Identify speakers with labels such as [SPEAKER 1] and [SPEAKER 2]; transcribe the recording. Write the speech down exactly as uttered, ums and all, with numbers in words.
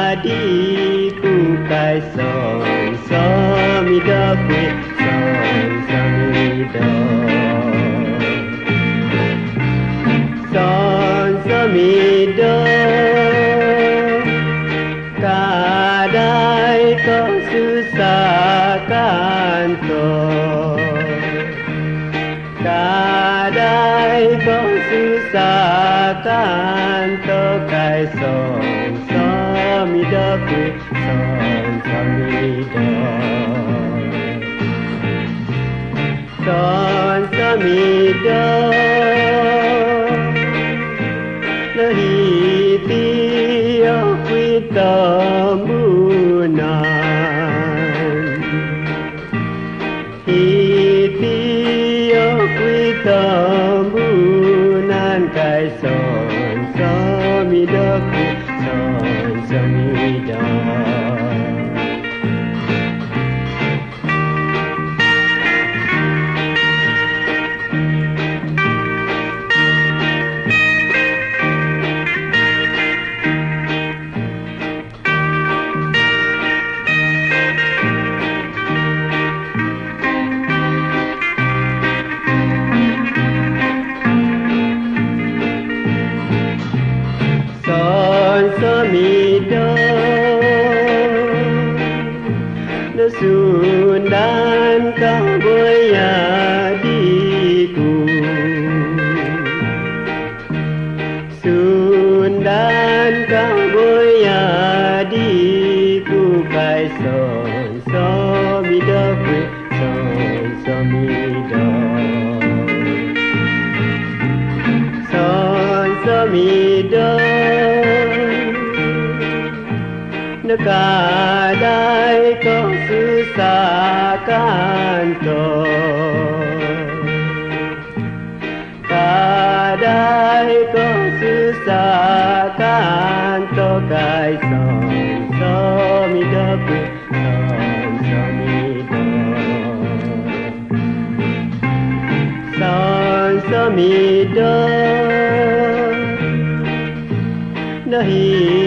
[SPEAKER 1] yadiku kai sonsomido kwe sonsomido sonsomido kadai kau susah kantor kadai kau susah kantor kai sonsomido kwe sonsomido sonsomido lahitio kwe tambunan hitio kwe tambunan kai sonsomido kwe sonsomido Sonsomido Sundan kau boyadiku Sundan kau boyadiku kai sonsomido kwe sonsomido sonsomido kadai kau susah kantor kadai kau susah kantor kai sonsomido kwe sonsomido sonsomido nahi